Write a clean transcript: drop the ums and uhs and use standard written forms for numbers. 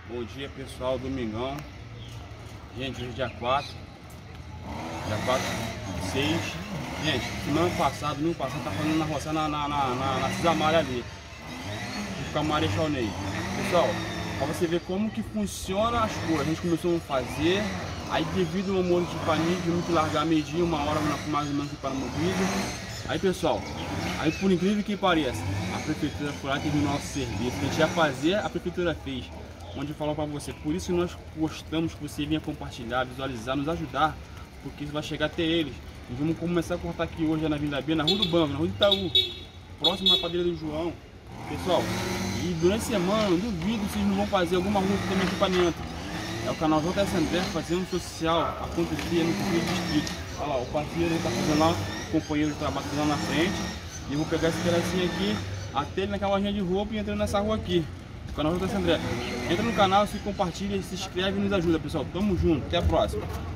Bom dia, pessoal, domingão. Gente, hoje é dia 4 de 6. Gente, domingo passado, tá fazendo na roça na Cisamalha ali. Com a Marechal Ney. Pessoal, pra você ver como que funciona as coisas. A gente começou a fazer, aí devido ao molho de paninho, tivemos que largar meio-dia, 1 hora mais ou menos para o vídeo. Aí pessoal, aí por incrível que pareça, a prefeitura foi lá e terminou nosso serviço. A gente ia fazer, a prefeitura fez. Onde falou para você, por isso nós gostamos que você venha compartilhar, visualizar, nos ajudar, porque isso vai chegar até eles. E vamos começar a cortar aqui hoje na Vila B, na Rua do Banco, na Rua do Itaú, próximo à Padaria do João. Pessoal, e durante a semana, eu duvido se vocês não vão fazer alguma rua que tem equipamento. É o canal JS André fazendo social acontecer no distrito. Olha lá, o parceiro está fazendo lá, o companheiro de trabalho lá na frente. E eu vou pegar esse pedacinho aqui, até ele naquela lojinha de roupa e entrando nessa rua aqui. O canal JS André. Entra no canal, se compartilha, se inscreve e nos ajuda, pessoal. Tamo junto, até a próxima.